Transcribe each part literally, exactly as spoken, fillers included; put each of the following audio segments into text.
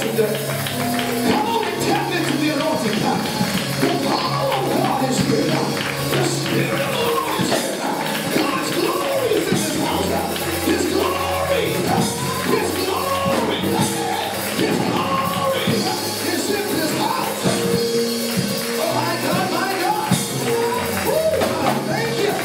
today. Come on and tap into the anointing. The power of God is here. The Spirit of the Lord is here. God's glory is in this house. His glory. His glory. His glory is in this house. Oh my God, my God. Woo, thank you.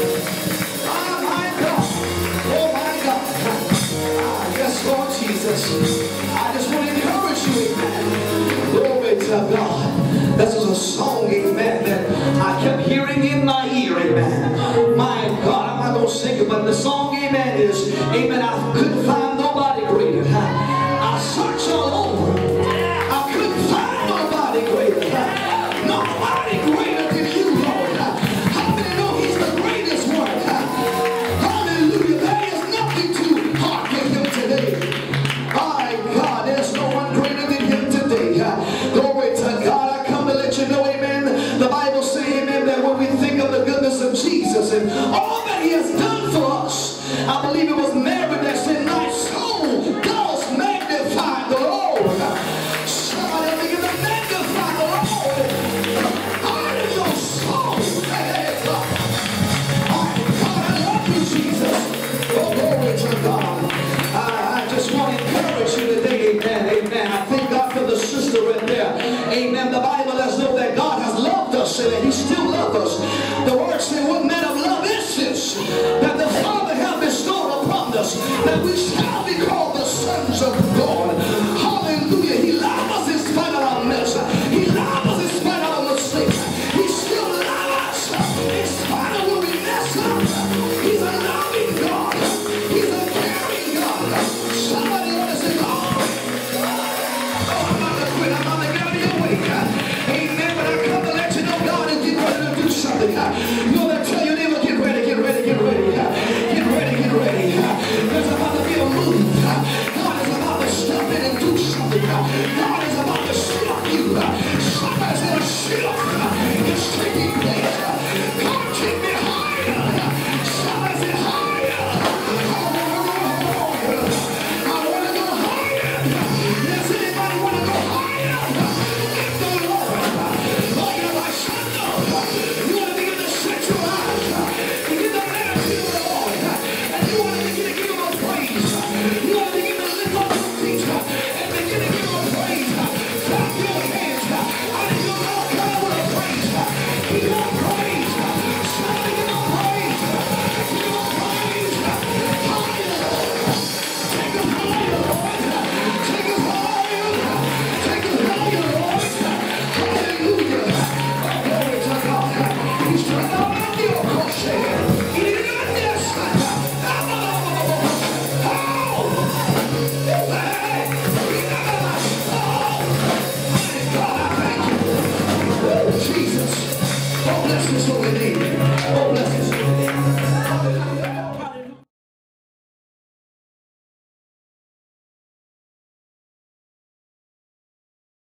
Oh my God. Oh my God. Ah, yes, Lord Jesus. I just want to encourage you, amen. Glory to God. This is a song, amen, that I kept hearing in my ear, amen. My God, I'm not going to sing it, but the song, amen, is, amen, I couldn't find nobody greater. I searched all over. I couldn't find nobody greater. Nobody greater than you, Lord. How many know he's the greatest one? Hallelujah. There is nothing too hard for him today. My God, there's no one greater than him today. Glory to God. I come to let you know, amen. The Bible says, amen, that when we think of the goodness of Jesus and all that he has done for us, I believe it was Mary that said, my soul does magnify the Lord. Somebody begin to magnify the Lord. Out of your soul. Hey, God. My God, I love you, Jesus. Oh, glory to God. I, I just want to encourage you today, amen, amen. I thank God for the sister right there. Amen. The Bible lets us know that God has loved us and that he still loves us. The word says, what manner of love is this? That the Father hath bestowed upon us, that we shall be called the sons of God. Hallelujah. He loves us in spite of our mess. He loves us in spite of our mistakes. He still loves us in spite of when we mess up. He's a loving God. He's a caring God. Somebody ought to say, oh, oh, I'm about to quit. I'm about to get out of your way. Amen. But I come to let you know God is getting ready to do something. You know that tell your neighbor, get ready, get ready, get ready. Get ready, get ready. There's about to be a move. God is about to step in and do something. God is about to shock you. Somebody's going to shock. It's taking place. God, take me higher. Somebody say higher. I want to go higher. Does anybody want to go higher? In the Lord. Lord, you're my son. You want to begin to set your eyes. Begin to meditate on the Lord. And you want to begin to give him a praise. You want to begin to lift up your feet and begin to give him a praise. Clap your hands. I need your mouth covered with a praise. Give him a praise. Somebody give him a praise. Give him a praise. Higher. Take him higher, Lord. Take him higher. Take him higher, Lord. Hallelujah. Glory to God. He's trying to make you a crochet. He didn't even this. Oh! Jesus. Oh, bless his holy name. Oh, bless his